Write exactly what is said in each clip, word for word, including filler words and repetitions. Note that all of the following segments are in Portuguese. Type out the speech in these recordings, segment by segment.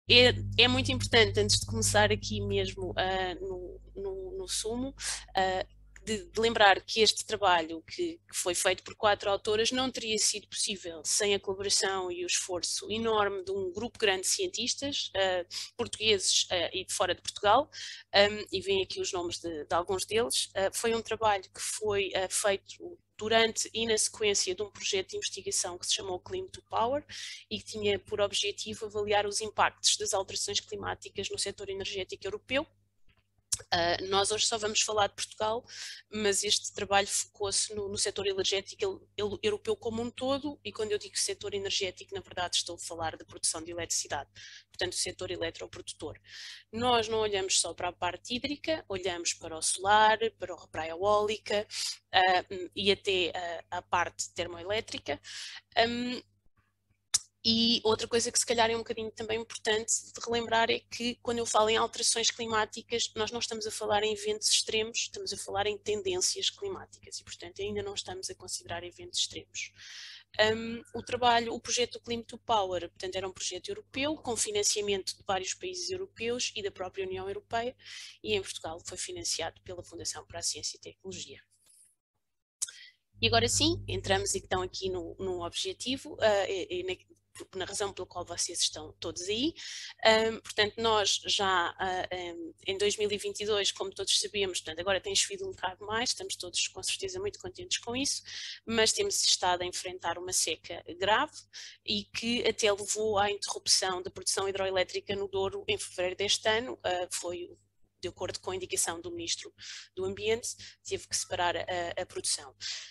é, é muito importante, antes de começar aqui mesmo uh, no, no, no sumo, uh, de, de lembrar que este trabalho que, que foi feito por quatro autoras não teria sido possível sem a colaboração e o esforço enorme de um grupo grande de cientistas uh, portugueses uh, e de fora de Portugal, um, e vêm aqui os nomes de, de alguns deles. Uh, foi um trabalho que foi uh, feito durante e na sequência de um projeto de investigação que se chamou Clim to Power e que tinha por objetivo avaliar os impactos das alterações climáticas no setor energético europeu. Uh, nós hoje só vamos falar de Portugal, mas este trabalho focou-se no, no setor energético europeu como um todo, e quando eu digo setor energético, na verdade estou a falar da produção de eletricidade, portanto o setor eletroprodutor. Nós não olhamos só para a parte hídrica, olhamos para o solar, para a eólica uh, e até uh, a parte termoelétrica. Um, E outra coisa que se calhar é um bocadinho também importante de relembrar é que quando eu falo em alterações climáticas, nós não estamos a falar em eventos extremos, estamos a falar em tendências climáticas e, portanto, ainda não estamos a considerar eventos extremos. Um, o trabalho, o projeto Clim to Power, portanto, era um projeto europeu com financiamento de vários países europeus e da própria União Europeia, e em Portugal foi financiado pela Fundação para a Ciência e Tecnologia. E agora sim, entramos então aqui no, no objetivo, uh, e, e na, na razão pela qual vocês estão todos aí. Um, portanto, nós já uh, um, em dois mil e vinte e dois, como todos sabemos, portanto, agora tem chovido um bocado mais, estamos todos com certeza muito contentes com isso, mas temos estado a enfrentar uma seca grave e que até levou à interrupção da produção hidroelétrica no Douro em fevereiro deste ano. Uh, foi de acordo com a indicação do Ministro do Ambiente, teve que separar a, a produção.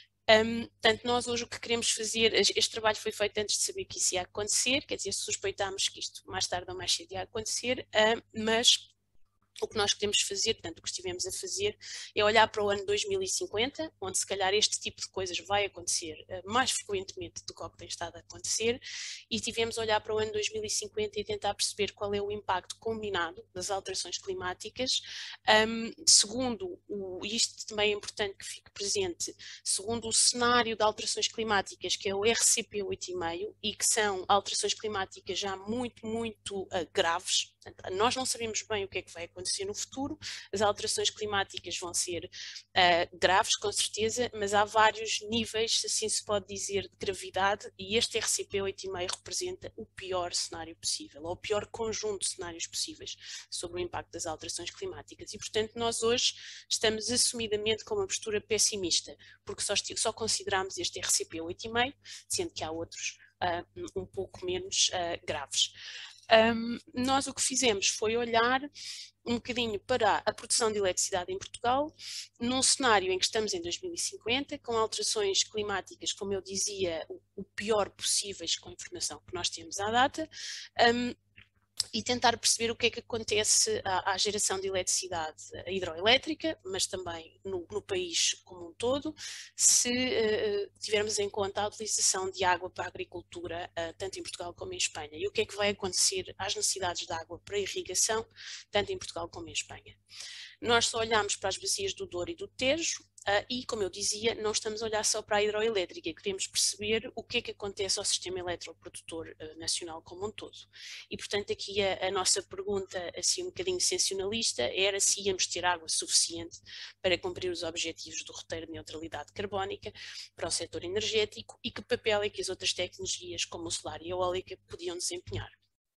Um, portanto, nós hoje o que queremos fazer, este trabalho foi feito antes de saber que isso ia acontecer, quer dizer, suspeitámos que isto mais tarde ou mais cedo ia acontecer, um, mas o que nós queremos fazer, portanto, o que estivemos a fazer, é olhar para o ano dois mil e cinquenta, onde se calhar este tipo de coisas vai acontecer uh, mais frequentemente do que o que tem estado a acontecer, e tivemos a olhar para o ano dois mil e cinquenta e tentar perceber qual é o impacto combinado das alterações climáticas, um, segundo, o, e isto também é importante que fique presente, segundo o cenário de alterações climáticas, que é o R C P oito vírgula cinco, e que são alterações climáticas já muito, muito uh, graves. Portanto, nós não sabemos bem o que é que vai acontecer no futuro, as alterações climáticas vão ser uh, graves, com certeza, mas há vários níveis, se assim se pode dizer, de gravidade, e este R C P oito vírgula cinco representa o pior cenário possível, ou o pior conjunto de cenários possíveis sobre o impacto das alterações climáticas. E, portanto, nós hoje estamos assumidamente com uma postura pessimista, porque só, só consideramos este R C P oito vírgula cinco, sendo que há outros uh, um pouco menos uh, graves. Um, nós o que fizemos foi olhar um bocadinho para a produção de eletricidade em Portugal, num cenário em que estamos em dois mil e cinquenta, com alterações climáticas, como eu dizia, o, o pior possíveis com a informação que nós temos à data, um, e tentar perceber o que é que acontece à, à geração de eletricidade hidroelétrica, mas também no, no país como um todo, se uh, tivermos em conta a utilização de água para a agricultura, uh, tanto em Portugal como em Espanha, e o que é que vai acontecer às necessidades de água para irrigação, tanto em Portugal como em Espanha. Nós só olhamos para as bacias do Douro e do Tejo, Uh, e, como eu dizia, não estamos a olhar só para a hidroelétrica, queremos perceber o que é que acontece ao sistema eletroprodutor uh, nacional como um todo. E, portanto, aqui a, a nossa pergunta, assim um bocadinho sensacionalista, era se íamos ter água suficiente para cumprir os objetivos do roteiro de neutralidade carbónica para o setor energético e que papel é que as outras tecnologias, como o solar e a eólica, podiam desempenhar.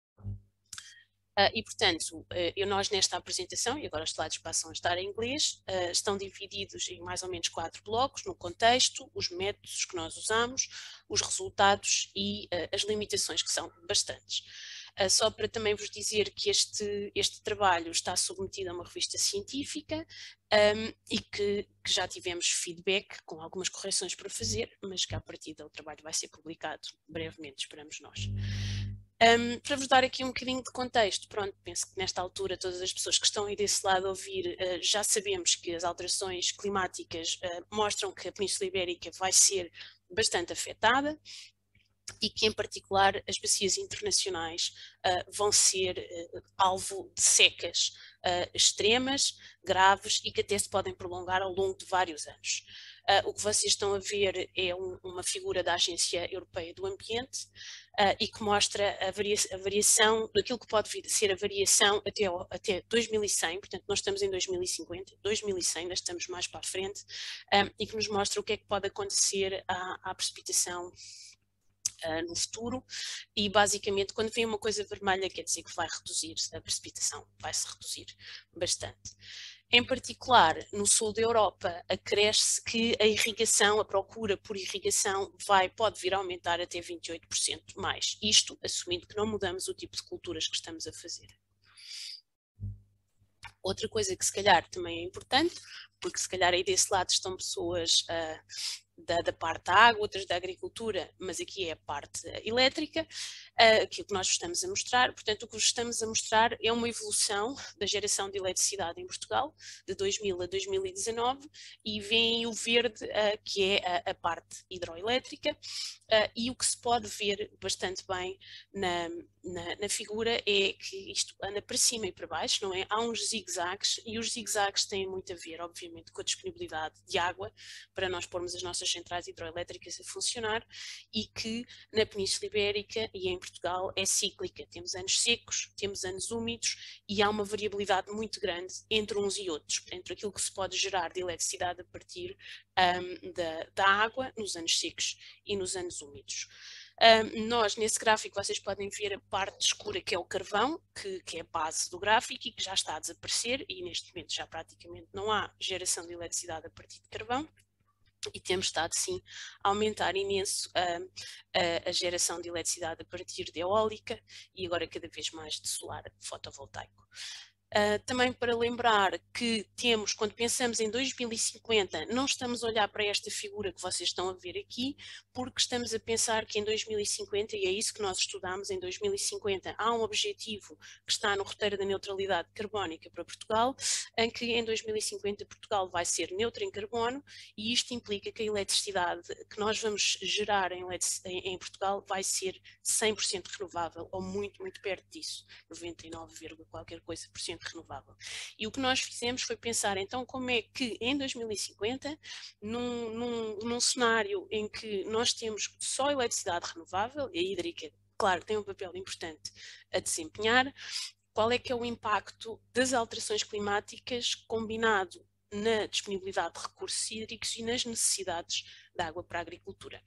Uh, e, portanto, uh, eu, nós nesta apresentação, e agora os slides passam a estar em inglês, uh, estão divididos em mais ou menos quatro blocos, no contexto, os métodos que nós usamos, os resultados e uh, as limitações, que são bastantes. Uh, só para também vos dizer que este, este trabalho está submetido a uma revista científica um, e que, que já tivemos feedback com algumas correções para fazer, mas que à partida o trabalho vai ser publicado brevemente, esperamos nós. Um, para vos dar aqui um bocadinho de contexto, pronto, penso que nesta altura todas as pessoas que estão aí desse lado a ouvir uh, já sabemos que as alterações climáticas uh, mostram que a Península Ibérica vai ser bastante afetada. e que, em particular, as bacias internacionais uh, vão ser uh, alvo de secas uh, extremas, graves e que até se podem prolongar ao longo de vários anos. Uh, o que vocês estão a ver é um, uma figura da Agência Europeia do Ambiente uh, e que mostra a, varia a variação daquilo que pode vir a ser a variação até, ao, até dois mil e cem, portanto nós estamos em dois mil e cinquenta, dois mil e cem ainda estamos mais para a frente, um, e que nos mostra o que é que pode acontecer à, à precipitação Uh, no futuro, e basicamente quando vem uma coisa vermelha quer dizer que vai reduzir, a precipitação vai-se reduzir bastante. Em particular, no sul da Europa, acresce que a irrigação, a procura por irrigação vai, pode vir a aumentar até vinte e oito por cento mais, isto assumindo que não mudamos o tipo de culturas que estamos a fazer. Outra coisa que se calhar também é importante, porque se calhar aí desse lado estão pessoas uh, da, da parte da água, outras da agricultura, mas aqui é a parte elétrica, uh, aquilo que nós estamos a mostrar. Portanto, o que vos estamos a mostrar é uma evolução da geração de eletricidade em Portugal, de dois mil a dois mil e dezanove, e vem o verde, uh, que é a, a parte hidroelétrica, uh, e o que se pode ver bastante bem na, na, na figura é que isto anda para cima e para baixo, não é? Há uns zigue-zagues, e os zigue-zagues têm muito a ver, obviamente, com a disponibilidade de água para nós pormos as nossas centrais hidroelétricas a funcionar, e que na Península Ibérica e em Portugal é cíclica. Temos anos secos, temos anos úmidos e há uma variabilidade muito grande entre uns e outros, entre aquilo que se pode gerar de eletricidade a partir um, da, da água nos anos secos e nos anos úmidos. Um, nós, nesse gráfico, vocês podem ver a parte escura que é o carvão, que, que é a base do gráfico e que já está a desaparecer, e neste momento já praticamente não há geração de eletricidade a partir de carvão, e temos estado sim a aumentar imenso a, a, a geração de eletricidade a partir de eólica e agora cada vez mais de solar fotovoltaico. Uh, também para lembrar que temos, quando pensamos em dois mil e cinquenta, não estamos a olhar para esta figura que vocês estão a ver aqui, porque estamos a pensar que em dois mil e cinquenta, e é isso que nós estudamos, em dois mil e cinquenta há um objetivo que está no roteiro da neutralidade carbónica para Portugal, em que em dois mil e cinquenta Portugal vai ser neutro em carbono, e isto implica que a eletricidade que nós vamos gerar em, em, em Portugal vai ser cem por cento renovável, ou muito, muito perto disso, noventa e nove, qualquer coisa por cento renovável. E o que nós fizemos foi pensar então como é que em dois mil e cinquenta, num, num, num cenário em que nós temos só eletricidade renovável, e a hídrica, claro, tem um papel importante a desempenhar, qual é que é o impacto das alterações climáticas combinado na disponibilidade de recursos hídricos e nas necessidades de água para a agricultura.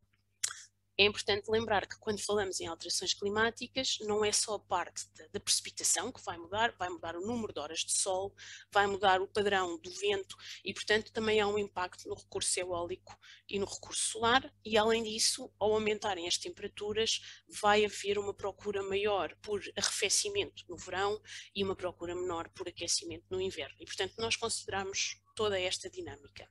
É importante lembrar que quando falamos em alterações climáticas, não é só a parte da precipitação que vai mudar, vai mudar o número de horas de sol, vai mudar o padrão do vento e, portanto, também há um impacto no recurso eólico e no recurso solar e, além disso, ao aumentarem as temperaturas, vai haver uma procura maior por arrefecimento no verão e uma procura menor por aquecimento no inverno. E, portanto, nós consideramos toda esta dinâmica.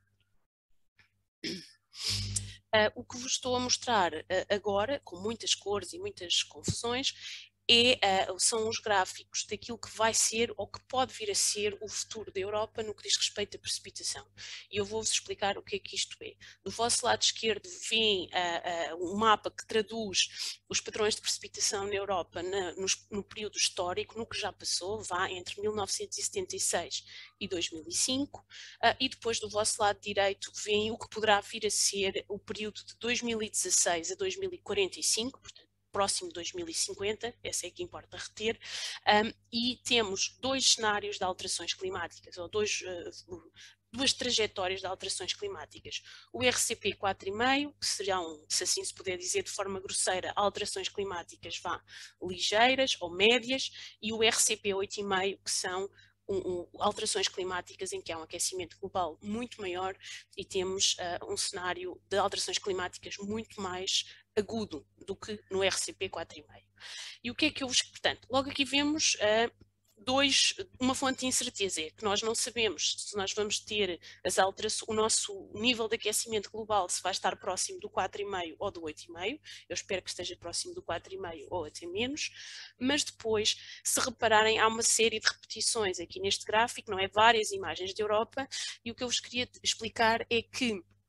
Uh, o que vos estou a mostrar uh, agora, com muitas cores e muitas confusões, é, uh, são os gráficos daquilo que vai ser ou que pode vir a ser o futuro da Europa no que diz respeito à precipitação. E eu vou-vos explicar o que é que isto é. Do vosso lado esquerdo vem uh, uh, um mapa que traduz os padrões de precipitação na Europa na, no, no período histórico, no que já passou, vá entre mil novecentos e setenta e seis e dois mil e cinco, uh, e depois do vosso lado direito vem o que poderá vir a ser o período de dois mil e dezasseis a dois mil e quarenta e cinco, portanto, próximo de dois mil e cinquenta, essa é que importa reter, um, e temos dois cenários de alterações climáticas, ou dois, uh, duas trajetórias de alterações climáticas. O R C P quatro vírgula cinco, que serão, se assim se puder dizer de forma grosseira, alterações climáticas vá, ligeiras ou médias, e o R C P oito vírgula cinco, que são Um, um, alterações climáticas em que há um aquecimento global muito maior e temos uh, um cenário de alterações climáticas muito mais agudo do que no R C P quatro vírgula cinco. E o que é que eu vos... Portanto, logo aqui vemos uh, dois, uma fonte de incerteza, é que nós não sabemos se nós vamos ter as alterações, o nosso nível de aquecimento global se vai estar próximo do quatro vírgula cinco ou do oito vírgula cinco, eu espero que esteja próximo do quatro vírgula cinco ou até menos, mas depois, se repararem, há uma série de repetições aqui neste gráfico, não é? Várias imagens da Europa, e o que eu vos queria explicar é que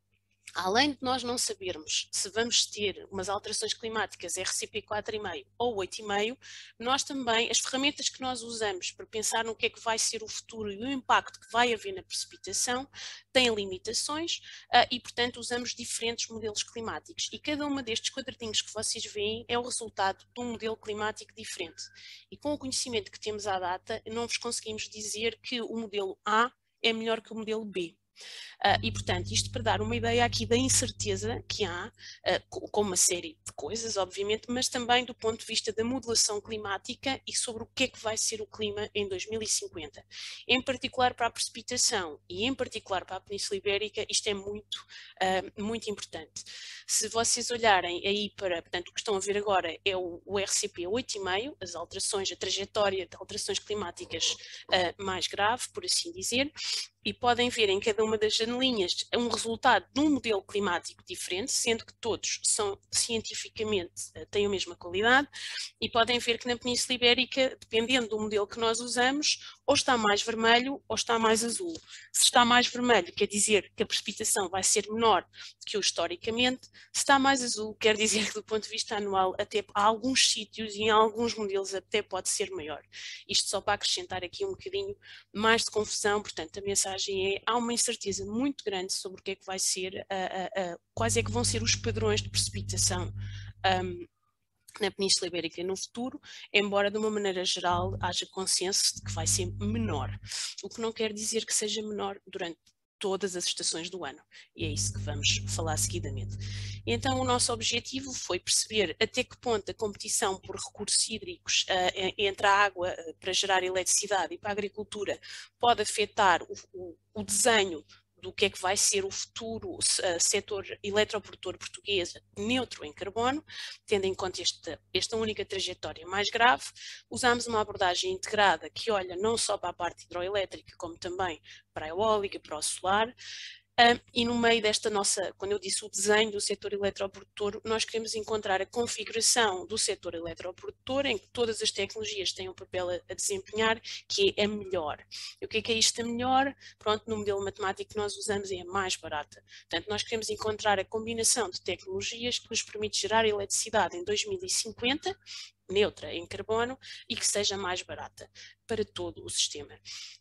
além de nós não sabermos se vamos ter umas alterações climáticas R C P quatro vírgula cinco ou oito vírgula cinco, nós também, as ferramentas que nós usamos para pensar no que é que vai ser o futuro e o impacto que vai haver na precipitação têm limitações uh, e, portanto, usamos diferentes modelos climáticos. E cada uma destes quadradinhos que vocês veem é o resultado de um modelo climático diferente. E com o conhecimento que temos à data, não vos conseguimos dizer que o modelo A é melhor que o modelo B. Uh, e, portanto, isto para dar uma ideia aqui da incerteza que há, uh, com uma série de coisas, obviamente, mas também do ponto de vista da modelação climática e sobre o que é que vai ser o clima em dois mil e cinquenta. Em particular para a precipitação e em particular para a Península Ibérica, isto é muito, uh, muito importante. Se vocês olharem aí para, portanto, o que estão a ver agora é o, o R C P oito vírgula cinco, as alterações, a trajetória de alterações climáticas uh, mais grave, por assim dizer, e podem ver em cada uma das janelinhas um resultado de um modelo climático diferente, sendo que todos são cientificamente, têm a mesma qualidade, e podem ver que na Península Ibérica, dependendo do modelo que nós usamos, ou está mais vermelho ou está mais azul. Se está mais vermelho, quer dizer que a precipitação vai ser menor do que o historicamente. Se está mais azul, quer dizer que do ponto de vista anual, até há alguns sítios e em alguns modelos até pode ser maior. Isto só para acrescentar aqui um bocadinho mais de confusão, portanto a mensagem é, há uma incerteza muito grande sobre o que é que vai ser, uh, uh, uh, quais é que vão ser os padrões de precipitação um, na Península Ibérica no futuro, embora de uma maneira geral haja consenso de que vai ser menor, o que não quer dizer que seja menor durante todas as estações do ano, e é isso que vamos falar seguidamente. E então o nosso objetivo foi perceber até que ponto a competição por recursos hídricos uh, entre a água uh, para gerar eletricidade e para a agricultura pode afetar o, o, o desenho do que é que vai ser o futuro uh, setor eletroprodutor português neutro em carbono, tendo em conta esta, esta única trajetória mais grave. Usámos uma abordagem integrada que olha não só para a parte hidroelétrica, como também para a eólica, para o solar. Um, e no meio desta nossa, quando eu disse o desenho do setor eletroprodutor, nós queremos encontrar a configuração do setor eletroprodutor em que todas as tecnologias têm um papel a, a desempenhar, que é a melhor. E o que é que é isto a melhor? Pronto, no modelo matemático que nós usamos é a mais barata. Portanto, nós queremos encontrar a combinação de tecnologias que nos permite gerar eletricidade em dois mil e cinquenta, neutra em carbono, e que seja mais barata para todo o sistema.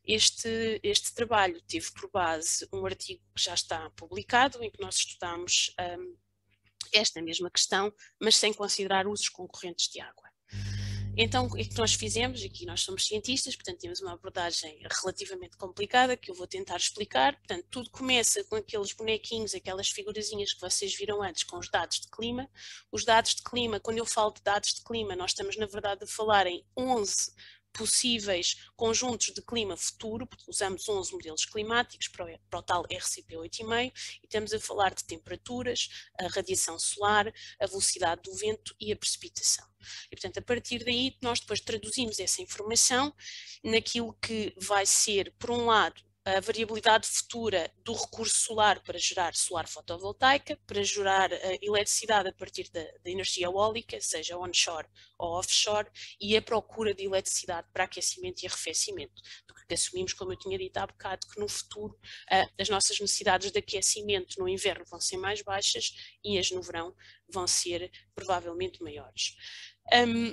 Este, este trabalho teve por base um artigo que já está publicado, em que nós estudamos um, esta mesma questão, mas sem considerar usos concorrentes de água. Então, o que nós fizemos? Aqui nós somos cientistas, portanto temos uma abordagem relativamente complicada que eu vou tentar explicar. Portanto, tudo começa com aqueles bonequinhos, aquelas figurazinhas que vocês viram antes com os dados de clima. Os dados de clima, quando eu falo de dados de clima, nós estamos na verdade a falar em onze possíveis conjuntos de clima futuro, porque usamos onze modelos climáticos para o, para o tal R C P oito vírgula cinco e estamos a falar de temperaturas, a radiação solar, a velocidade do vento e a precipitação. E, portanto, a partir daí, nós depois traduzimos essa informação naquilo que vai ser, por um lado, a variabilidade futura do recurso solar para gerar solar fotovoltaica, para gerar uh, eletricidade a partir da, da energia eólica, seja onshore ou offshore, e a procura de eletricidade para aquecimento e arrefecimento. Porque assumimos, como eu tinha dito há bocado, que no futuro uh, as nossas necessidades de aquecimento no inverno vão ser mais baixas e as no verão vão ser provavelmente maiores. Um,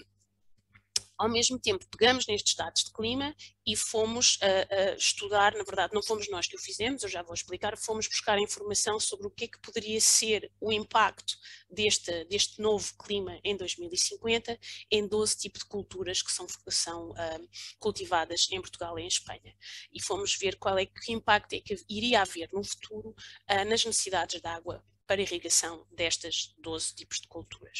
Ao mesmo tempo, pegamos nestes dados de clima e fomos uh, uh, estudar, na verdade não fomos nós que o fizemos, eu já vou explicar, fomos buscar informação sobre o que é que poderia ser o impacto deste, deste novo clima em dois mil e cinquenta em doze tipos de culturas que são, são uh, cultivadas em Portugal e em Espanha. E fomos ver qual é que impacto é que iria haver no futuro uh, nas necessidades de água para irrigação destas doze tipos de culturas.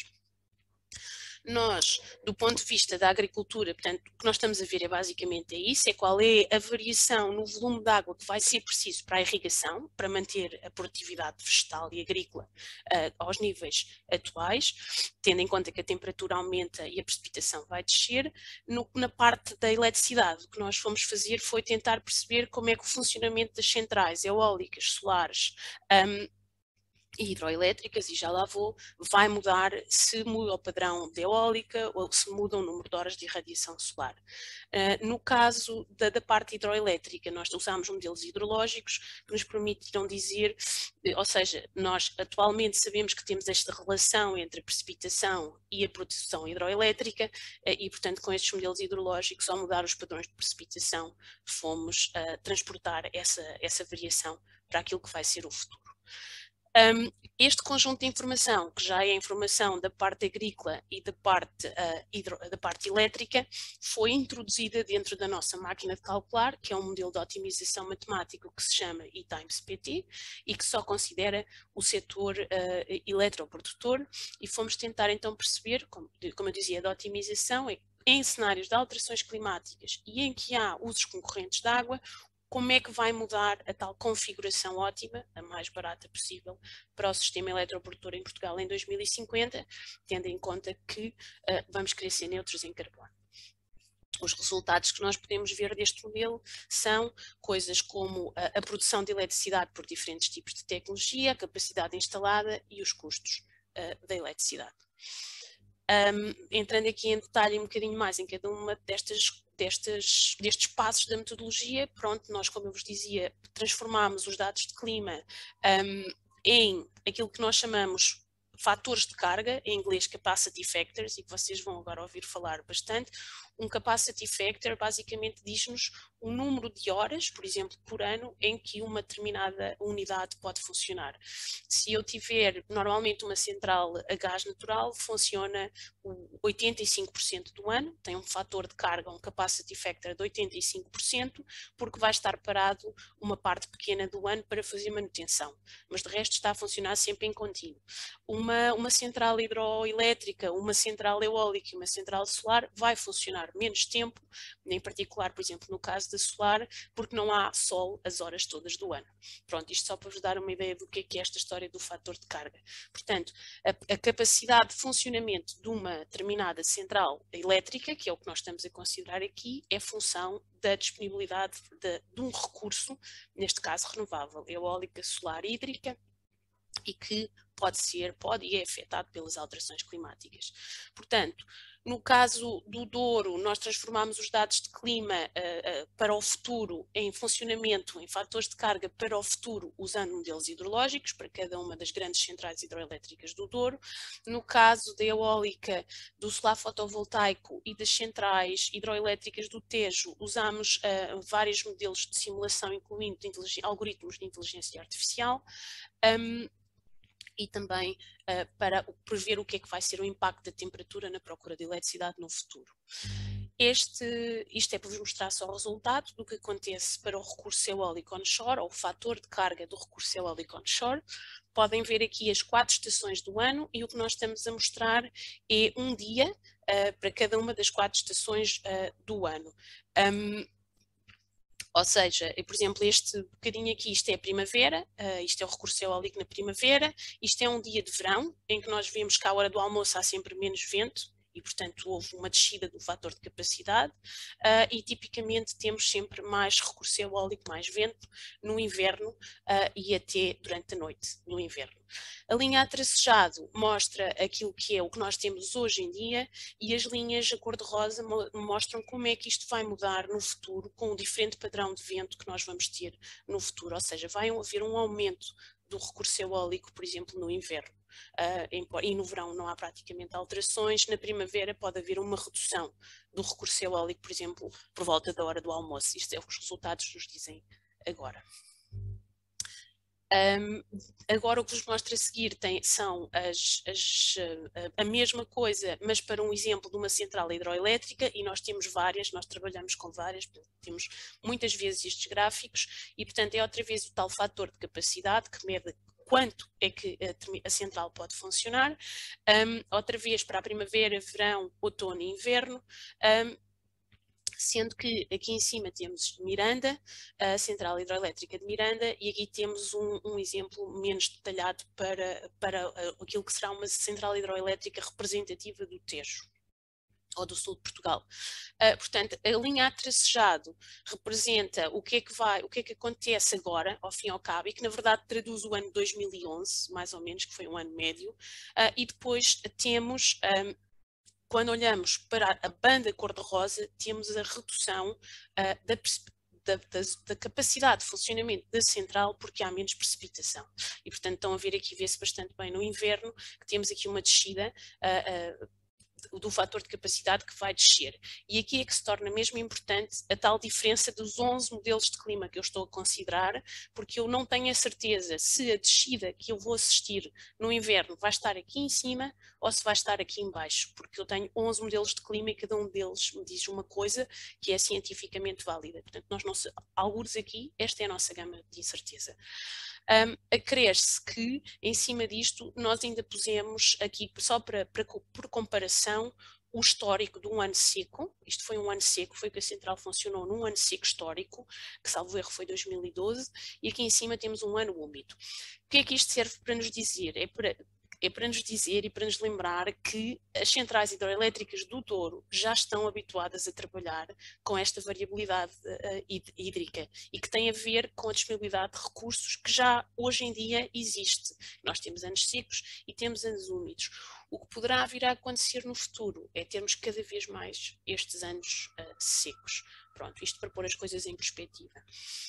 Nós, do ponto de vista da agricultura, portanto, o que nós estamos a ver é basicamente é isso, é qual é a variação no volume de água que vai ser preciso para a irrigação, para manter a produtividade vegetal e agrícola uh, aos níveis atuais, tendo em conta que a temperatura aumenta e a precipitação vai descer. No, na parte da eletricidade, o que nós fomos fazer foi tentar perceber como é que o funcionamento das centrais eólicas, solares, um, e hidroelétricas, e já lá vou, vai mudar se muda o padrão de eólica ou se muda o número de horas de irradiação solar. Uh, no caso da, da parte hidroelétrica, nós usamos modelos hidrológicos que nos permitiram dizer, ou seja, nós atualmente sabemos que temos esta relação entre a precipitação e a produção hidroelétrica uh, e, portanto, com estes modelos hidrológicos, ao mudar os padrões de precipitação, fomos uh, transportar essa, essa variação para aquilo que vai ser o futuro. Um, este conjunto de informação, que já é a informação da parte agrícola e da parte, uh, hidro, da parte elétrica, foi introduzida dentro da nossa máquina de calcular, que é um modelo de otimização matemático que se chama E times P T e que só considera o setor uh, eletroprodutor, e fomos tentar então perceber, como, como eu dizia, da otimização, em cenários de alterações climáticas e em que há usos concorrentes de água, como é que vai mudar a tal configuração ótima, a mais barata possível, para o sistema eletroprodutor em Portugal em dois mil e cinquenta, tendo em conta que uh, vamos querer ser neutros em carbono. Os resultados que nós podemos ver deste modelo são coisas como a, a produção de eletricidade por diferentes tipos de tecnologia, a capacidade instalada e os custos uh, da eletricidade. Um, entrando aqui em detalhe um bocadinho mais em cada uma destas, destas, destes passos da metodologia, pronto, nós, como eu vos dizia, transformamos os dados de clima um, em aquilo que nós chamamos fatores de carga, em inglês capacity factors, e que vocês vão agora ouvir falar bastante. Um capacity factor basicamente diz-nos o número de horas, por exemplo, por ano, em que uma determinada unidade pode funcionar. Se eu tiver normalmente uma central a gás natural, funciona oitenta e cinco por cento do ano, tem um fator de carga, um capacity factor de oitenta e cinco por cento, porque vai estar parado uma parte pequena do ano para fazer manutenção, mas de resto está a funcionar sempre em contínuo. Uma, uma central hidroelétrica, uma central eólica e uma central solar vai funcionar menos tempo, em particular, por exemplo, no caso da solar, porque não há sol as horas todas do ano. Pronto, isto só para vos dar uma ideia do que é, que é esta história do fator de carga. Portanto, a, a capacidade de funcionamento de uma determinada central elétrica, que é o que nós estamos a considerar aqui, é função da disponibilidade de, de um recurso, neste caso renovável, eólica, solar, hídrica, e que pode ser, pode e é afetado pelas alterações climáticas. Portanto, no caso do Douro, nós transformamos os dados de clima uh, uh, para o futuro em funcionamento, em fatores de carga para o futuro, usando modelos hidrológicos para cada uma das grandes centrais hidroelétricas do Douro. No caso da eólica, do solar fotovoltaico e das centrais hidroelétricas do Tejo, usamos uh, vários modelos de simulação, incluindo de algoritmos de inteligência artificial. Um, e também uh, para prever o que é que vai ser o impacto da temperatura na procura de eletricidade no futuro. Este, isto é para vos mostrar só o resultado do que acontece para o recurso eólico onshore, ou o fator de carga do recurso eólico onshore. Podem ver aqui as quatro estações do ano, e o que nós estamos a mostrar é um dia uh, para cada uma das quatro estações uh, do ano. Um, Ou seja, por exemplo, este bocadinho aqui, isto é a primavera, uh, isto é o recurso eólico na primavera, isto é um dia de verão, em que nós vemos que à hora do almoço há sempre menos vento, e portanto houve uma descida do fator de capacidade, uh, e tipicamente temos sempre mais recurso eólico, mais vento no inverno uh, e até durante a noite no inverno. A linha a tracejado mostra aquilo que é o que nós temos hoje em dia, e as linhas a cor-de-rosa mostram como é que isto vai mudar no futuro com o diferente padrão de vento que nós vamos ter no futuro, ou seja, vai haver um aumento do recurso eólico, por exemplo, no inverno. Uh, em, e no verão não há praticamente alterações, na primavera pode haver uma redução do recurso eólico, por exemplo, por volta da hora do almoço. Isto é o que os resultados nos dizem agora. Um, agora o que vos mostro a seguir tem, são as, as, a, a mesma coisa, mas para um exemplo de uma central hidroelétrica, e nós temos várias, nós trabalhamos com várias, temos muitas vezes estes gráficos, e portanto é outra vez o tal fator de capacidade que mede quanto é que a, a central pode funcionar, um, outra vez para a primavera, verão, outono e inverno, um, sendo que aqui em cima temos Miranda, a central hidroelétrica de Miranda, e aqui temos um, um exemplo menos detalhado para, para aquilo que será uma central hidroelétrica representativa do Tejo. ou do sul de Portugal. Uh, portanto, a linha a tracejado representa o que é que vai, o que é que acontece agora, ao fim e ao cabo, e que na verdade traduz o ano dois mil e onze, mais ou menos, que foi um ano médio, uh, e depois temos, um, quando olhamos para a banda cor-de-rosa, temos a redução uh, da Da, da, da capacidade de funcionamento da central, porque há menos precipitação. E, portanto, estão a ver aqui, vê-se bastante bem no inverno, que temos aqui uma descida uh, uh, do fator de capacidade que vai descer. E aqui é que se torna mesmo importante a tal diferença dos onze modelos de clima que eu estou a considerar, porque eu não tenho a certeza se a descida que eu vou assistir no inverno vai estar aqui em cima ou se vai estar aqui em baixo, porque eu tenho onze modelos de clima e cada um deles me diz uma coisa que é cientificamente válida. Portanto, nós não, algures aqui, esta é a nossa gama de incerteza. Um, acresce que, em cima disto, nós ainda pusemos aqui, só para, para, por comparação, o histórico de um ano seco. Isto foi um ano seco, foi que a central funcionou num ano seco histórico, que salvo erro foi dois mil e doze, e aqui em cima temos um ano úmido. O que é que isto serve para nos dizer? É para... É para nos dizer e para nos lembrar que as centrais hidroelétricas do Douro já estão habituadas a trabalhar com esta variabilidade uh, hídrica e que tem a ver com a disponibilidade de recursos que já hoje em dia existe. Nós temos anos secos e temos anos úmidos. O que poderá vir a acontecer no futuro é termos cada vez mais estes anos uh, secos. Pronto, isto para pôr as coisas em perspectiva.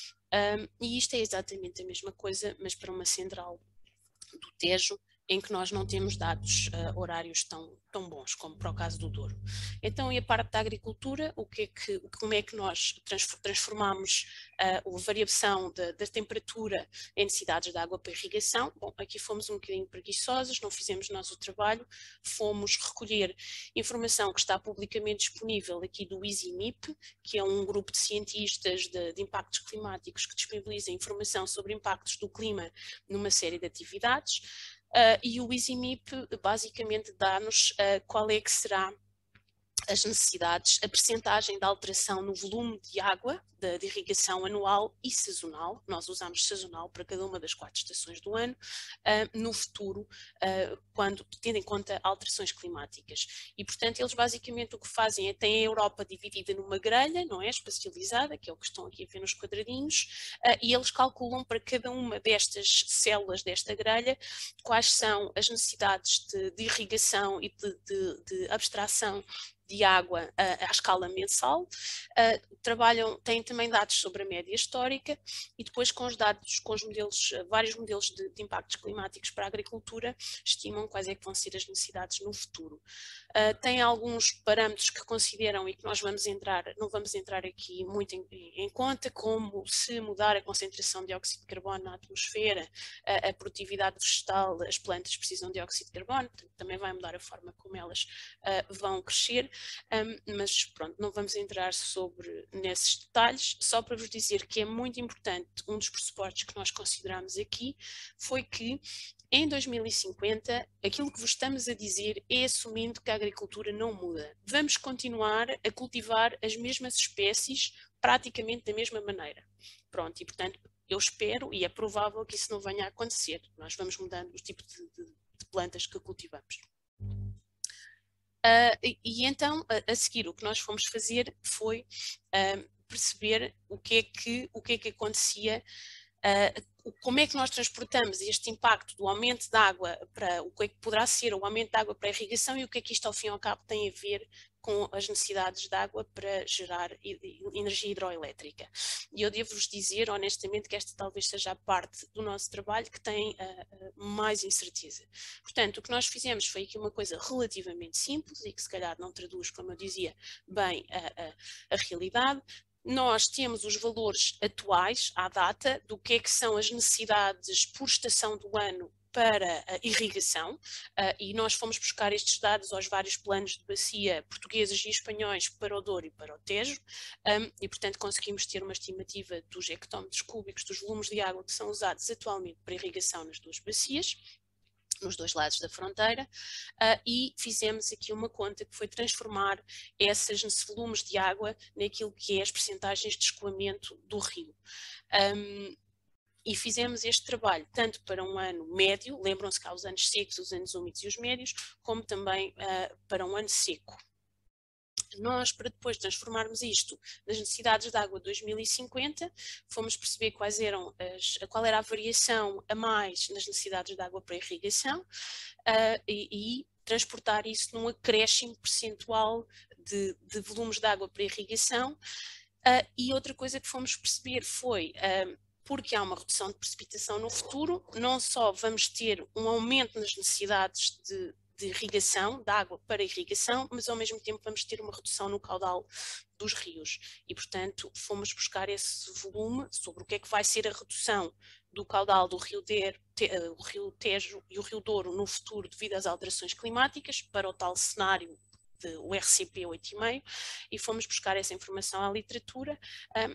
Um, e isto é exatamente a mesma coisa, mas para uma central do Tejo, em que nós não temos dados uh, horários tão, tão bons, como para o caso do Douro. Então, e a parte da agricultura, o que é que, como é que nós transformamos uh, a variação da, da temperatura em necessidades de água para irrigação? Bom, aqui fomos um bocadinho preguiçosos, não fizemos nós o trabalho, fomos recolher informação que está publicamente disponível aqui do EasyMIP, que é um grupo de cientistas de, de impactos climáticos que disponibiliza informação sobre impactos do clima numa série de atividades. Uh, e o EasyMIP basicamente dá-nos uh, qual é que será as necessidades, a percentagem da alteração no volume de água de, de irrigação anual e sazonal, nós usamos sazonal para cada uma das quatro estações do ano, uh, no futuro, uh, quando tendo em conta alterações climáticas. E, portanto, eles basicamente o que fazem é, têm a Europa dividida numa grelha, não é, espacializada, que é o que estão aqui a ver nos quadradinhos, uh, e eles calculam para cada uma destas células desta grelha quais são as necessidades de, de irrigação e de, de, de abstração de água uh, à escala mensal, uh, trabalham, têm também dados sobre a média histórica e depois com os dados, com os modelos, uh, vários modelos de, de impactos climáticos para a agricultura, estimam quais é que vão ser as necessidades no futuro. Uh, tem alguns parâmetros que consideram e que nós vamos entrar, não vamos entrar aqui muito em, em conta, como se mudar a concentração de dióxido de carbono na atmosfera, uh, a produtividade vegetal, as plantas precisam de dióxido de carbono, portanto, também vai mudar a forma como elas uh, vão crescer. Um, mas pronto, não vamos entrar sobre nesses detalhes, só para vos dizer que é muito importante, um dos pressupostos que nós consideramos aqui foi que em dois mil e cinquenta aquilo que vos estamos a dizer é assumindo que a agricultura não muda. Vamos continuar a cultivar as mesmas espécies praticamente da mesma maneira. Pronto, e portanto eu espero e é provável que isso não venha a acontecer. Nós vamos mudando o tipo de, de, de plantas que cultivamos. Uh, e, e então, a, a seguir, o que nós fomos fazer foi uh, perceber o que é que, o que, é que acontecia, uh, como é que nós transportamos este impacto do aumento de água para o que é que poderá ser o aumento de água para a irrigação e o que é que isto ao fim e ao cabo tem a ver com as necessidades de água para gerar energia hidroelétrica. E eu devo-vos dizer honestamente que esta talvez seja a parte do nosso trabalho que tem uh, uh, mais incerteza. Portanto, o que nós fizemos foi aqui uma coisa relativamente simples e que se calhar não traduz, como eu dizia, bem a, a, a realidade. Nós temos os valores atuais, à data, do que é que são as necessidades por estação do ano para a irrigação, uh, e nós fomos buscar estes dados aos vários planos de bacia portugueses e espanhóis para o Douro e para o Tejo, um, e portanto conseguimos ter uma estimativa dos hectómetros cúbicos, dos volumes de água que são usados atualmente para irrigação nas duas bacias, nos dois lados da fronteira, uh, e fizemos aqui uma conta que foi transformar esses volumes de água naquilo que é as percentagens de escoamento do rio. Um, E fizemos este trabalho tanto para um ano médio, lembram-se que há os anos secos, os anos úmidos e os médios, como também uh, para um ano seco. Nós, para depois transformarmos isto nas necessidades de água de dois mil e cinquenta, fomos perceber quais eram as, qual era a variação a mais nas necessidades de água para irrigação uh, e, e transportar isso num acréscimo percentual de, de volumes de água para irrigação. Uh, e outra coisa que fomos perceber foi, uh, porque há uma redução de precipitação no futuro, não só vamos ter um aumento nas necessidades de de irrigação, de água para irrigação, mas ao mesmo tempo vamos ter uma redução no caudal dos rios. E, portanto, fomos buscar esse volume sobre o que é que vai ser a redução do caudal do Rio, de, te, o Rio Tejo e o Rio Douro no futuro devido às alterações climáticas, para o tal cenário do R C P oito vírgula cinco, e fomos buscar essa informação à literatura um,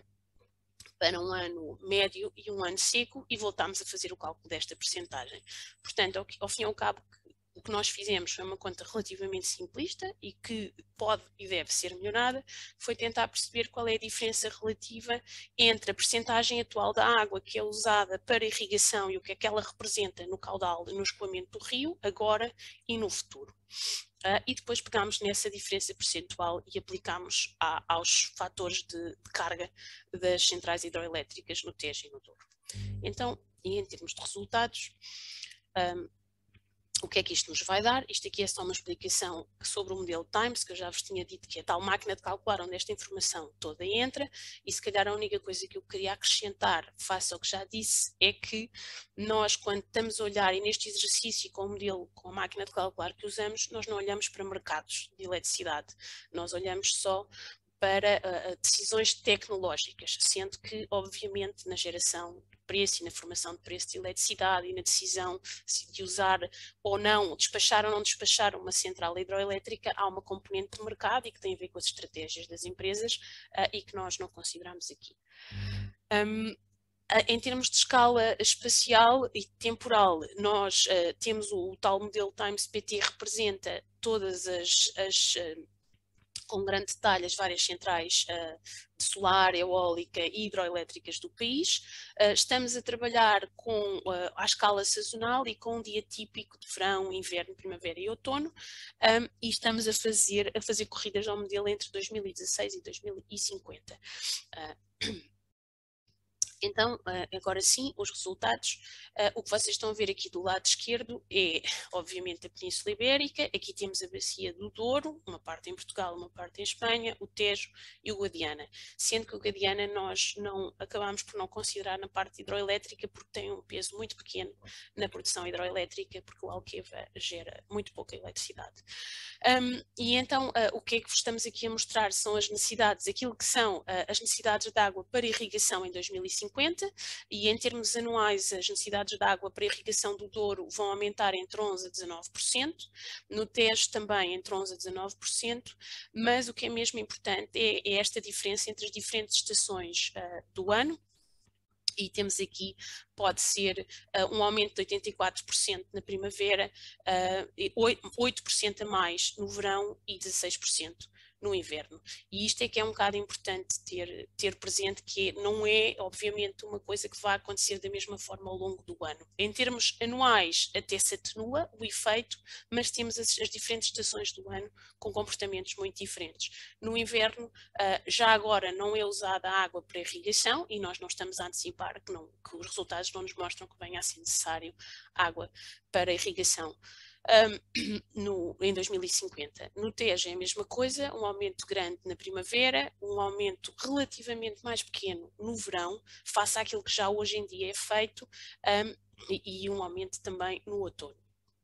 para um ano médio e um ano seco, e voltámos a fazer o cálculo desta percentagem. Portanto, ao, ao fim e ao cabo, o que nós fizemos foi uma conta relativamente simplista e que pode e deve ser melhorada, foi tentar perceber qual é a diferença relativa entre a percentagem atual da água que é usada para irrigação e o que é que ela representa no caudal e no escoamento do rio, agora e no futuro. Uh, e depois pegámos nessa diferença percentual e aplicámos a, aos fatores de, de carga das centrais hidroelétricas no Tejo e no Douro. Então, e em termos de resultados, um, o que é que isto nos vai dar? Isto aqui é só uma explicação sobre o modelo Times, que eu já vos tinha dito que é a tal máquina de calcular onde esta informação toda entra, e se calhar a única coisa que eu queria acrescentar, face ao que já disse, é que nós, quando estamos a olhar, e neste exercício com o modelo, com a máquina de calcular que usamos, nós não olhamos para mercados de eletricidade, nós olhamos só para uh, decisões tecnológicas, sendo que, obviamente, na geração de preço e na formação de preço de eletricidade e na decisão de usar ou não, despachar ou não despachar uma central hidroelétrica, há uma componente de mercado e que tem a ver com as estratégias das empresas uh, e que nós não consideramos aqui. Um, Em termos de escala espacial e temporal, nós uh, temos o, o tal modelo Times P T, representa todas as, as uh, com grande detalhe as várias centrais uh, de solar, eólica e hidroelétricas do país. Uh, estamos a trabalhar com uh, à escala sazonal e com um dia típico de verão, inverno, primavera e outono, um, e estamos a fazer, a fazer corridas ao modelo entre dois mil e dezasseis e dois mil e cinquenta. Uh, Então, agora sim, os resultados, o que vocês estão a ver aqui do lado esquerdo é, obviamente, a Península Ibérica. Aqui temos a bacia do Douro, uma parte em Portugal, uma parte em Espanha, o Tejo e o Guadiana. Sendo que o Guadiana nós não acabamos por não considerar na parte hidroelétrica porque tem um peso muito pequeno na produção hidroelétrica, porque o Alqueva gera muito pouca eletricidade. Um, e então, uh, o que é que vos estamos aqui a mostrar são as necessidades, aquilo que são uh, as necessidades de água para irrigação em dois mil e cinquenta, e em termos anuais as necessidades de água para irrigação do Douro vão aumentar entre onze a dezanove por cento, no Tejo também entre onze a dezanove por cento, mas o que é mesmo importante é, é esta diferença entre as diferentes estações uh, do ano. E temos aqui, pode ser uh, um aumento de oitenta e quatro por cento na primavera, uh, oito por cento a mais no verão e dezasseis por cento no inverno. E isto é que é um bocado importante ter, ter presente, que não é, obviamente, uma coisa que vai acontecer da mesma forma ao longo do ano. Em termos anuais, até se atenua o efeito, mas temos as, as diferentes estações do ano com comportamentos muito diferentes. No inverno, uh, já agora não é usada a água para irrigação, e nós não estamos a antecipar que, não, que os resultados não nos mostram que venha a ser necessário água para irrigação. Um, no, em dois mil e cinquenta. No Tejo é a mesma coisa, um aumento grande na primavera, um aumento relativamente mais pequeno no verão, face àquilo que já hoje em dia é feito, um, e, e um aumento também no outono.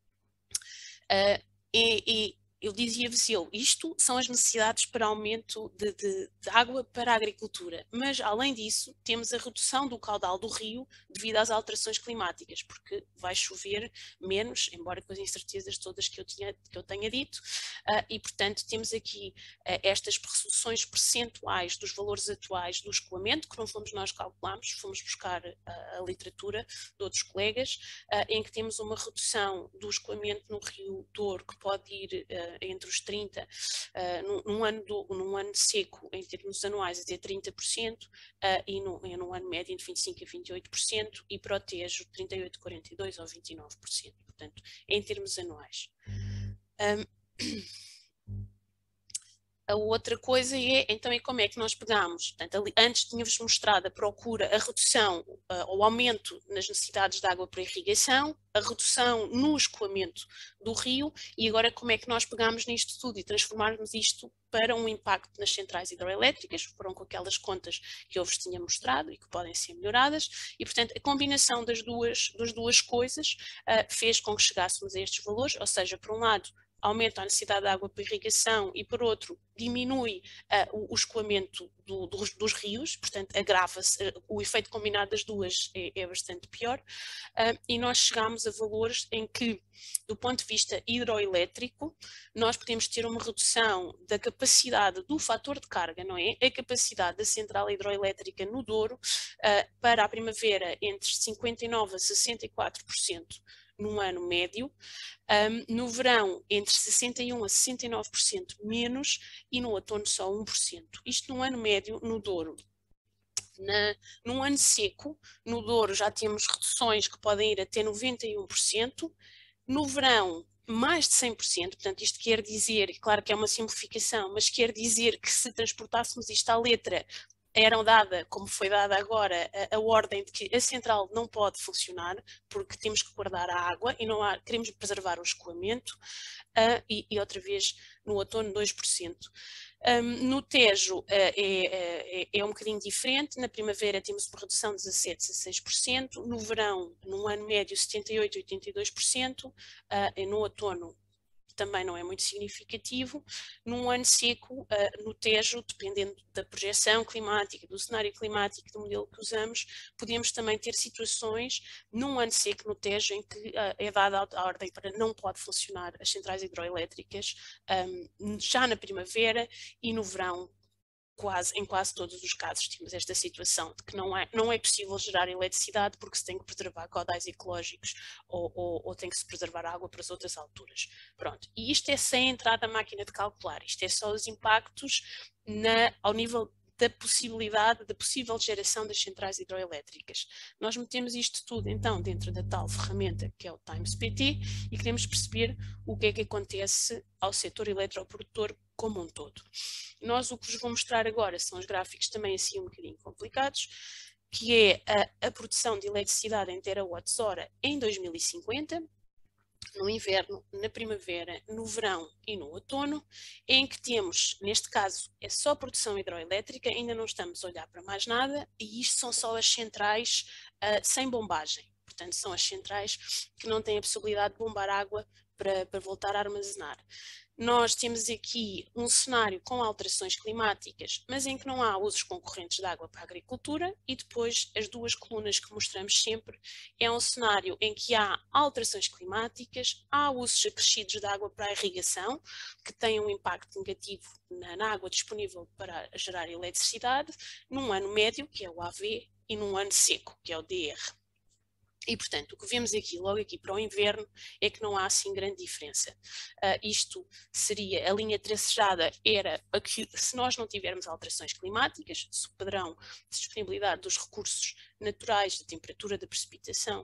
Uh, e, e eu dizia-vos eu, isto são as necessidades para aumento de, de, de água para a agricultura, mas além disso temos a redução do caudal do rio devido às alterações climáticas, porque vai chover menos, embora com as incertezas todas que eu, tinha, que eu tenha dito, uh, e portanto temos aqui uh, estas resoluções percentuais dos valores atuais do escoamento, que não fomos nós que calculamos, fomos buscar uh, a literatura de outros colegas, uh, em que temos uma redução do escoamento no Rio Douro, que pode ir uh, entre os trinta por cento, uh, num, num, ano do, num ano seco, em termos anuais, até trinta por cento, uh, e num, em um ano médio entre vinte e cinco por cento a vinte e oito por cento, e para o Tejo trinta e oito por cento, quarenta e dois por cento ou vinte e nove por cento, portanto, em termos anuais. Um, A outra coisa é, então, é como é que nós pegamos, portanto, ali, antes tínhamos mostrado a procura, a redução, uh, o aumento nas necessidades de água para irrigação, a redução no escoamento do rio, e agora como é que nós pegamos nisto tudo e transformarmos isto para um impacto nas centrais hidroelétricas, foram com aquelas contas que eu vos tinha mostrado e que podem ser melhoradas, e portanto a combinação das duas, das duas coisas uh, fez com que chegássemos a estes valores, ou seja, por um lado, aumenta a necessidade de água para irrigação e, por outro, diminui uh, o, o escoamento do, dos, dos rios, portanto, agrava-se, uh, o efeito combinado das duas é, é bastante pior, uh, e nós chegamos a valores em que, do ponto de vista hidroelétrico, nós podemos ter uma redução da capacidade do fator de carga, não é? A capacidade da central hidroelétrica no Douro uh, para a primavera entre cinquenta e nove por cento a sessenta e quatro por cento num ano médio, um, no verão entre sessenta e um por cento a sessenta e nove por cento menos e no outono só um por cento. Isto num ano médio no Douro. Na, num ano seco, no Douro já temos reduções que podem ir até noventa e um por cento, no verão mais de cem por cento, portanto isto quer dizer, claro que é uma simplificação, mas quer dizer que se transportássemos isto à letra, eram dada, como foi dada agora, a, a ordem de que a central não pode funcionar porque temos que guardar a água e não há, queremos preservar o escoamento, uh, e, e outra vez no outono dois por cento. Um, no Tejo uh, é, é, é um bocadinho diferente, na primavera temos uma redução de dezassete por cento a dezasseis por cento, no verão, num ano médio, setenta e oito por cento a oitenta e dois por cento, uh, e no outono também não é muito significativo. Num ano seco, uh, no Tejo, dependendo da projeção climática, do cenário climático, do modelo que usamos, podemos também ter situações num ano seco no Tejo em que uh, é dada a ordem para não pode funcionar as centrais hidroelétricas um, já na primavera e no verão. Quase, em quase todos os casos temos esta situação de que não é, não é possível gerar eletricidade porque se tem que preservar caudais ecológicos ou, ou, ou tem que se preservar água para as outras alturas. Pronto, e isto é sem entrar na máquina de calcular, isto é só os impactos na, ao nível da possibilidade, da possível geração das centrais hidroelétricas. Nós metemos isto tudo então dentro da tal ferramenta que é o TimesPT e queremos perceber o que é que acontece ao setor eletroprodutor como um todo. Nós o que vos vou mostrar agora são os gráficos também assim um bocadinho complicados, que é a, a produção de eletricidade em terawatts-hora em dois mil e cinquenta, no inverno, na primavera, no verão e no outono, em que temos, neste caso, é só produção hidroelétrica, ainda não estamos a olhar para mais nada, e isto são só as centrais uh, sem bombagem. Portanto, são as centrais que não têm a possibilidade de bombar água para, para voltar a armazenar. Nós temos aqui um cenário com alterações climáticas, mas em que não há usos concorrentes de água para a agricultura, e depois as duas colunas que mostramos sempre é um cenário em que há alterações climáticas, há usos acrescidos de água para a irrigação, que têm um impacto negativo na, na água disponível para gerar eletricidade, num ano médio, que é o A V, e num ano seco, que é o D R. E, portanto, o que vemos aqui, logo aqui para o inverno, é que não há assim grande diferença. Uh, isto seria, a linha tracejada era, aqui, se nós não tivermos alterações climáticas, se o padrão de disponibilidade dos recursos naturais, da temperatura da precipitação,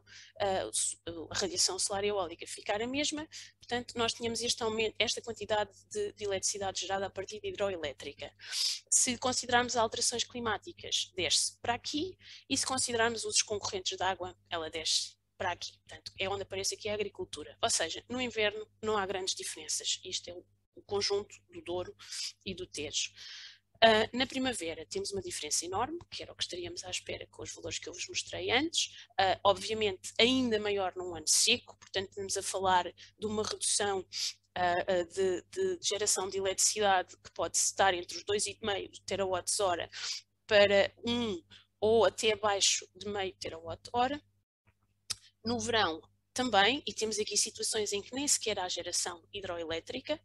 uh, a radiação solar e eólica ficar a mesma, portanto, nós tínhamos este aumento, esta quantidade de, de eletricidade gerada a partir de hidroelétrica. Se considerarmos alterações climáticas, desce para aqui, e se considerarmos usos concorrentes de água, ela desce para aqui. Portanto, é onde aparece aqui a agricultura. Ou seja, no inverno não há grandes diferenças. Isto é o, o conjunto do Douro e do Tejo. Uh, na primavera temos uma diferença enorme, que era o que estaríamos à espera com os valores que eu vos mostrei antes, uh, obviamente ainda maior num ano seco, portanto estamos a falar de uma redução uh, uh, de, de geração de eletricidade que pode estar entre os dois vírgula cinco terawatts-hora para um ou até abaixo de meio terawatt-hora. No verão também, e temos aqui situações em que nem sequer há geração hidroelétrica,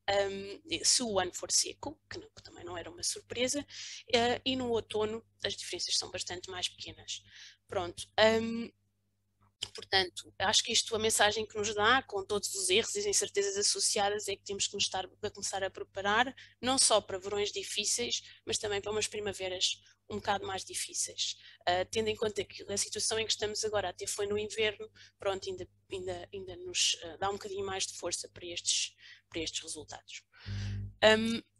um, se o ano for seco, que, não, que também não era uma surpresa, uh, e no outono as diferenças são bastante mais pequenas. Pronto. Um, Portanto, acho que isto, a mensagem que nos dá, com todos os erros e as incertezas associadas, é que temos que nos estar a começar a preparar, não só para verões difíceis, mas também para umas primaveras um bocado mais difíceis. Uh, tendo em conta que a situação em que estamos agora até foi no inverno, pronto, ainda, ainda, ainda nos uh, dá um bocadinho mais de força para estes, para estes resultados. Um,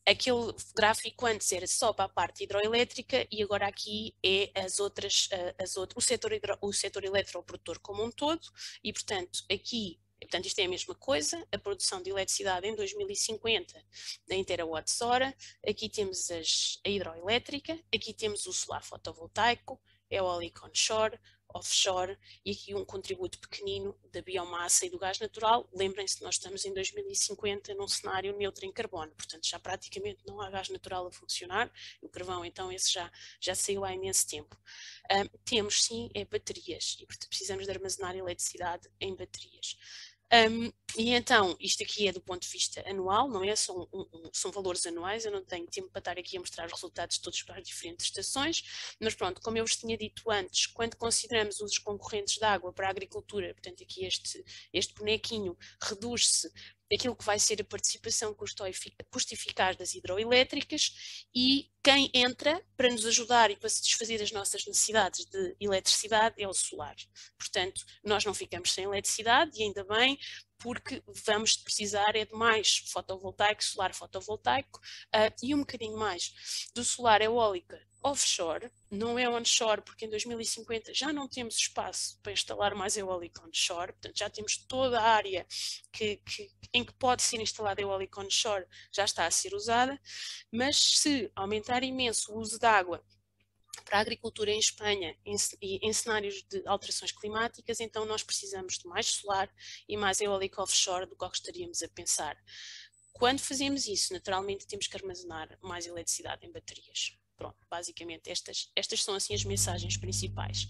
aquele gráfico antes era só para a parte hidroelétrica e agora aqui é as outras, as outras, o, setor hidro, o setor eletroprodutor como um todo e, portanto, aqui, portanto, isto é a mesma coisa, a produção de eletricidade em dois mil e cinquenta em terawatts-hora, aqui temos as, a hidroelétrica, aqui temos o solar fotovoltaico, eólico onshore, offshore e aqui um contributo pequenino da biomassa e do gás natural. Lembrem-se que nós estamos em dois mil e cinquenta num cenário neutro em carbono, portanto já praticamente não há gás natural a funcionar, o carvão então esse já, já saiu há imenso tempo. Um, temos sim é baterias e portanto precisamos de armazenar eletricidade em baterias. Um, e então, isto aqui é do ponto de vista anual, não é? São, um, um, são valores anuais, eu não tenho tempo para estar aqui a mostrar os resultados todos para as diferentes estações, mas pronto, como eu vos tinha dito antes, quando consideramos usos concorrentes de água para a agricultura, portanto aqui este, este bonequinho reduz-se aquilo que vai ser a participação custo-eficaz das hidroelétricas e quem entra para nos ajudar e para satisfazer as nossas necessidades de eletricidade é o solar. Portanto, nós não ficamos sem eletricidade e ainda bem, porque vamos precisar é de mais fotovoltaico, solar fotovoltaico uh, e um bocadinho mais do solar eólica offshore, não é onshore, porque em dois mil e cinquenta já não temos espaço para instalar mais eólica onshore, portanto já temos toda a área que, que, em que pode ser instalada eólica onshore já está a ser usada, mas se aumentar imenso o uso de água para a agricultura em Espanha em, em cenários de alterações climáticas, então nós precisamos de mais solar e mais eólica offshore do que gostaríamos a pensar. Quando fazemos isso, naturalmente temos que armazenar mais eletricidade em baterias. Pronto, basicamente estas, estas são assim as mensagens principais.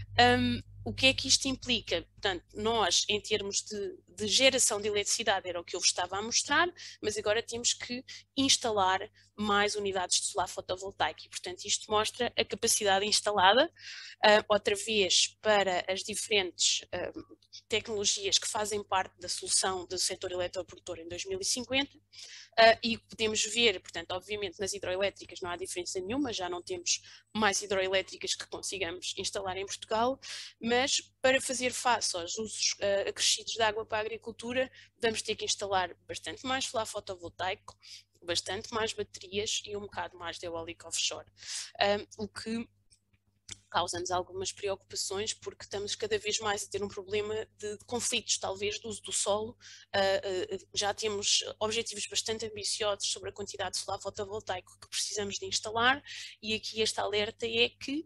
Um, o que é que isto implica? Portanto, nós em termos de, de geração de eletricidade era o que eu vos estava a mostrar, mas agora temos que instalar mais unidades de solar fotovoltaico e, portanto, isto mostra a capacidade instalada, uh, outra vez para as diferentes uh, tecnologias que fazem parte da solução do setor eletroprodutor em dois mil e cinquenta. Uh, e podemos ver, portanto, obviamente nas hidroelétricas não há diferença nenhuma, já não temos mais hidroelétricas que consigamos instalar em Portugal, mas para fazer face aos usos uh, acrescidos de água para a agricultura, vamos ter que instalar bastante mais solar fotovoltaico, bastante mais baterias e um bocado mais de eólica offshore, um, o que causa-nos algumas preocupações porque estamos cada vez mais a ter um problema de, de conflitos, talvez, do uso do solo. Uh, uh, já temos objetivos bastante ambiciosos sobre a quantidade de solar fotovoltaico que precisamos de instalar e aqui este alerta é que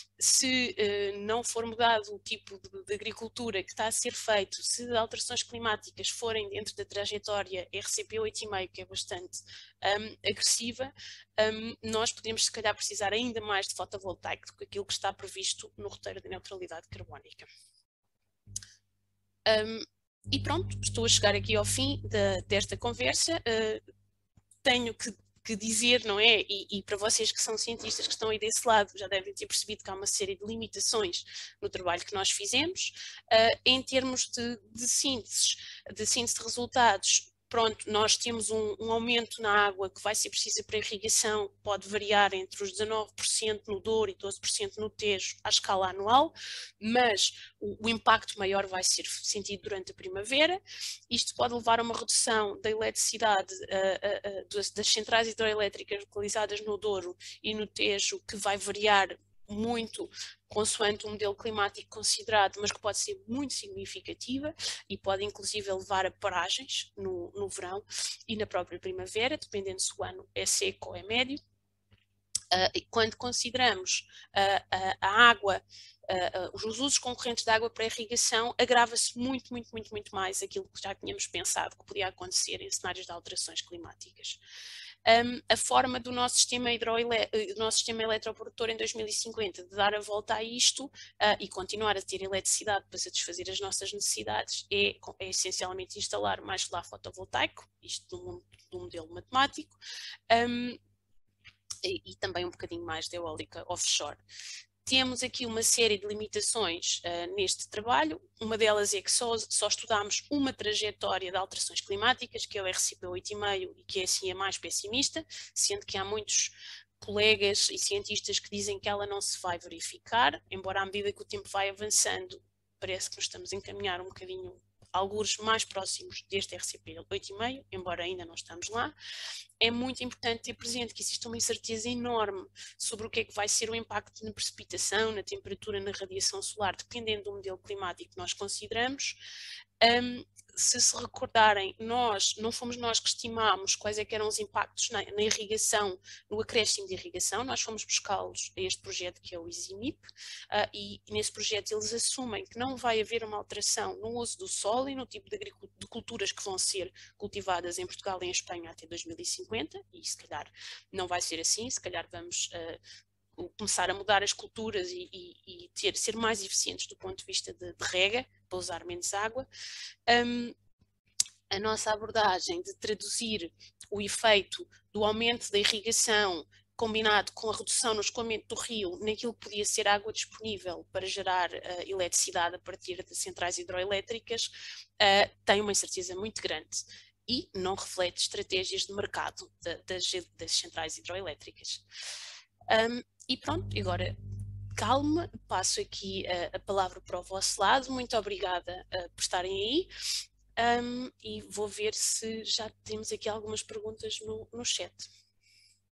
se uh, não for mudado o tipo de, de agricultura que está a ser feito, se alterações climáticas forem dentro da trajetória R C P oito vírgula cinco, que é bastante um, agressiva, um, nós podemos se calhar precisar ainda mais de fotovoltaico do que aquilo que está previsto no roteiro de neutralidade carbónica. Um, e pronto, estou a chegar aqui ao fim de, desta conversa. Uh, tenho que que dizer, não é? E, e para vocês que são cientistas que estão aí desse lado, já devem ter percebido que há uma série de limitações no trabalho que nós fizemos. Uh, em termos de, de síntese, de síntese de resultados, pronto, nós temos um, um aumento na água que vai ser preciso para irrigação, pode variar entre os dezanove por cento no Douro e doze por cento no Tejo à escala anual, mas o, o impacto maior vai ser sentido durante a primavera. Isto pode levar a uma redução da eletricidade uh, uh, uh, das, das centrais hidroelétricas localizadas no Douro e no Tejo, que vai variar muito consoante o modelo climático considerado, mas que pode ser muito significativa e pode inclusive levar a paragens no, no verão e na própria primavera, dependendo se o ano é seco ou é médio. Uh, e quando consideramos uh, uh, a água, uh, uh, os usos concorrentes de água para irrigação, agrava-se muito, muito, muito, muito mais aquilo que já tínhamos pensado que podia acontecer em cenários de alterações climáticas. Um, a forma do nosso sistema, do nosso sistema eletroprodutor em dois mil e cinquenta de dar a volta a isto uh, e continuar a ter eletricidade para satisfazer as nossas necessidades é, é essencialmente instalar mais solar fotovoltaico, isto no, no modelo matemático, um, e, e também um bocadinho mais de eólica offshore. Temos aqui uma série de limitações uh, neste trabalho, uma delas é que só, só estudámos uma trajetória de alterações climáticas, que é o R C P oito vírgula cinco e que é assim a mais pessimista, sendo que há muitos colegas e cientistas que dizem que ela não se vai verificar, embora à medida que o tempo vai avançando, parece que nos estamos a encaminhar um bocadinho algures mais próximos deste R C P oito vírgula cinco, embora ainda não estamos lá, é muito importante ter presente que existe uma incerteza enorme sobre o que é que vai ser o impacto na precipitação, na temperatura, na radiação solar, dependendo do modelo climático que nós consideramos. Um, se se recordarem, nós, não fomos nós que estimámos quais é que eram os impactos na, na irrigação, no acréscimo de irrigação, nós fomos buscá-los a este projeto que é o ISIMIP, uh, e, e nesse projeto eles assumem que não vai haver uma alteração no uso do solo e no tipo de, de culturas que vão ser cultivadas em Portugal e em Espanha até dois mil e cinquenta, e se calhar não vai ser assim, se calhar vamos uh, começar a mudar as culturas e, e, e ter, ser mais eficientes do ponto de vista de, de rega, para usar menos água. Um, a nossa abordagem de traduzir o efeito do aumento da irrigação combinado com a redução no escoamento do rio naquilo que podia ser água disponível para gerar uh, eletricidade a partir de centrais hidroelétricas, uh, tem uma incerteza muito grande e não reflete estratégias de mercado de, das, das centrais hidroelétricas. Um, e pronto, agora calma, passo aqui uh, a palavra para o vosso lado. Muito obrigada uh, por estarem aí, um, e vou ver se já temos aqui algumas perguntas no, no chat.